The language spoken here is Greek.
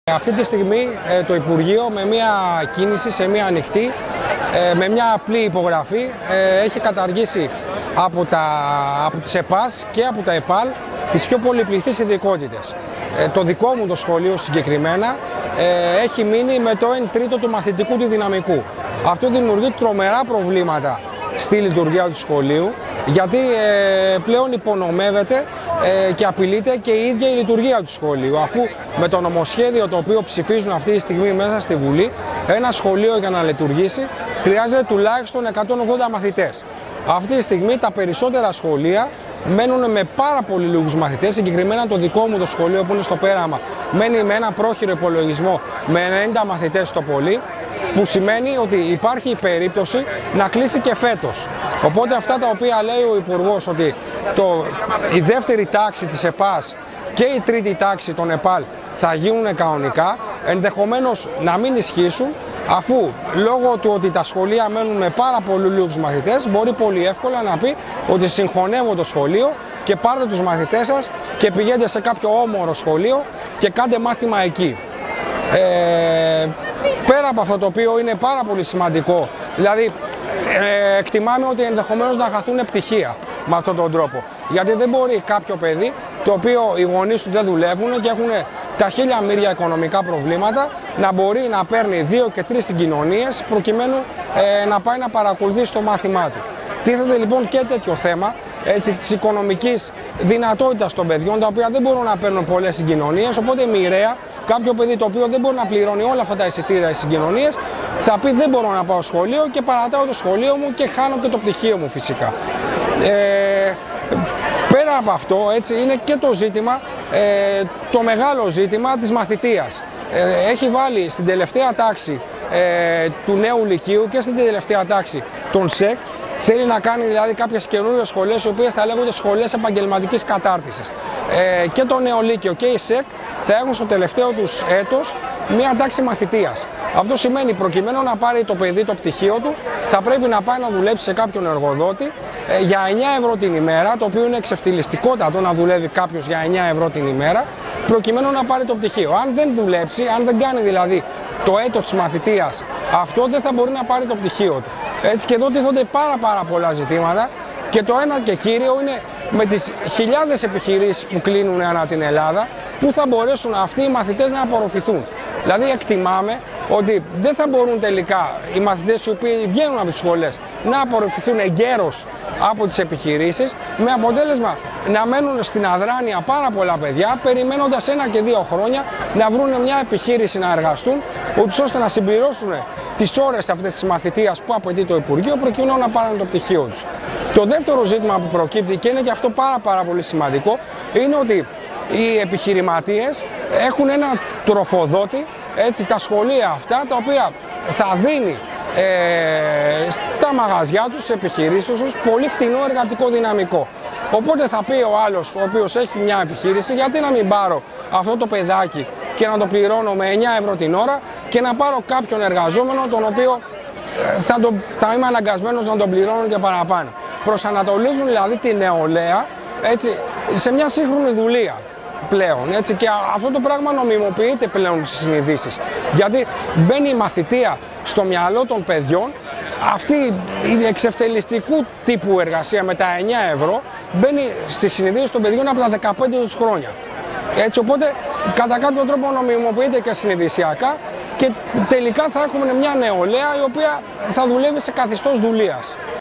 Αυτή τη στιγμή το Υπουργείο με μια κίνηση, σε μια ανοιχτή, με μια απλή υπογραφή έχει καταργήσει από τις ΕΠΑΣ και από τα ΕΠΑΛ τις πιο πολυπληθείς ειδικότητες. Το δικό μου το σχολείο συγκεκριμένα έχει μείνει με το 1/3 του μαθητικού του δυναμικού. Αυτό δημιουργεί τρομερά προβλήματα στη λειτουργία του σχολείου, γιατί πλέον υπονομεύεται και απειλείται και η ίδια η λειτουργία του σχολείου, αφού με το νομοσχέδιο το οποίο ψηφίζουν αυτή τη στιγμή μέσα στη Βουλή, ένα σχολείο για να λειτουργήσει χρειάζεται τουλάχιστον 180 μαθητές. Αυτή τη στιγμή τα περισσότερα σχολεία μένουν με πάρα πολύ λίγους μαθητές, συγκεκριμένα το δικό μου το σχολείο που είναι στο Πέραμα μένει με ένα πρόχειρο υπολογισμό με 90 μαθητές το πολύ, που σημαίνει ότι υπάρχει η περίπτωση να κλείσει και φέτος. Οπότε αυτά τα οποία λέει ο Υπουργός, ότι η δεύτερη τάξη της ΕΠΑΣ και η τρίτη τάξη των ΕΠΑΛ θα γίνουν κανονικά, ενδεχομένως να μην ισχύσουν, αφού λόγω του ότι τα σχολεία μένουν με πάρα πολύ λίγους μαθητές, μπορεί πολύ εύκολα να πει ότι συγχωνεύω το σχολείο και πάρτε τους μαθητές σας και πηγαίνετε σε κάποιο όμορο σχολείο και κάντε μάθημα εκεί. Πέρα από αυτό το οποίο είναι πάρα πολύ σημαντικό, δηλαδή εκτιμάμε ότι ενδεχομένως να χαθούν πτυχία με αυτόν τον τρόπο. Γιατί δεν μπορεί κάποιο παιδί, το οποίο οι γονείς του δεν δουλεύουν και έχουν τα χίλια μοίρια οικονομικά προβλήματα, να μπορεί να παίρνει 2 και 3 συγκοινωνίες προκειμένου να πάει να παρακολουθεί το μάθημά του. Τίθεται λοιπόν και τέτοιο θέμα της οικονομικής δυνατότητας των παιδιών, τα οποία δεν μπορούν να παίρνουν πολλές συγκοινωνίες, οπότε μοιραία κάποιο παιδί το οποίο δεν μπορεί να πληρώνει όλα αυτά τα εισιτήρια, οι συγκοινωνίες, θα πει δεν μπορώ να πάω σχολείο και παρατάω το σχολείο μου και χάνω και το πτυχίο μου φυσικά. Πέρα από αυτό, είναι και το ζήτημα, το μεγάλο ζήτημα της μαθητείας. Έχει βάλει στην τελευταία τάξη του νέου λυκείου και στην τελευταία τάξη των ΣΕΚ, θέλει να κάνει δηλαδή κάποιες καινούριες σχολές, οι οποίες θα λέγονται σχολές επαγγελματικής κατάρτισης. Και το νεολύκειο και η ΣΕΚ θα έχουν στο τελευταίο τους έτος μία τάξη μαθητείας. Αυτό σημαίνει προκειμένου να πάρει το παιδί το πτυχίο του, θα πρέπει να πάει να δουλέψει σε κάποιον εργοδότη για 9 ευρώ την ημέρα, το οποίο είναι εξευτελιστικότατο να δουλεύει κάποιος για 9 ευρώ την ημέρα, προκειμένου να πάρει το πτυχίο. Αν δεν δουλέψει, αν δεν κάνει δηλαδή το έτος της μαθητείας, αυτό δεν θα μπορεί να πάρει το πτυχίο του. Έτσι και εδώ τίθονται πάρα πολλά ζητήματα, και το ένα και κύριο είναι με τις χιλιάδες επιχειρήσεις που κλείνουν ανά την Ελλάδα, που θα μπορέσουν αυτοί οι μαθητές να απορροφηθούν. Δηλαδή εκτιμάμε ότι δεν θα μπορούν τελικά οι μαθητές οι οποίοι βγαίνουν από τις σχολές να απορροφηθούν εγκαίρως από τις επιχειρήσεις, με αποτέλεσμα να μένουν στην αδράνεια πάρα πολλά παιδιά, περιμένοντας 1 και 2 χρόνια να βρουν μια επιχείρηση να εργαστούν, ούτως ώστε να συμπληρώσουν τις ώρες αυτές της μαθητείας που απαιτεί το Υπουργείο, προκειμένου να πάρουν το πτυχίο τους. Το δεύτερο ζήτημα που προκύπτει, και είναι και αυτό πάρα πολύ σημαντικό, είναι ότι οι επιχειρηματίες έχουν ένα τροφοδότη, τα σχολεία αυτά, τα οποία θα δίνει στα μαγαζιά τους, στις επιχειρήσεις τους, πολύ φτηνό εργατικό δυναμικό. Οπότε θα πει ο άλλος, ο οποίος έχει μια επιχείρηση, γιατί να μην πάρω αυτό το παιδάκι και να το πληρώνω με 9 ευρώ την ώρα και να πάρω κάποιον εργαζόμενο, τον οποίο θα είμαι αναγκασμένος να τον πληρώνω και παραπάνω. Προσανατολίζουν δηλαδή τη νεολαία σε μια σύγχρονη δουλεία πλέον, και αυτό το πράγμα νομιμοποιείται πλέον στις συνειδήσεις, γιατί μπαίνει η μαθητεία στο μυαλό των παιδιών, αυτή η εξευτελιστικού τύπου εργασία με τα 9 ευρώ μπαίνει στις συνειδήσεις των παιδιών από τα 15 τους χρόνια. Οπότε κατά κάποιο τρόπο νομιμοποιείται και συνειδησιακά, και τελικά θα έχουμε μια νεολαία η οποία θα δουλεύει σε καθεστώς δουλείας.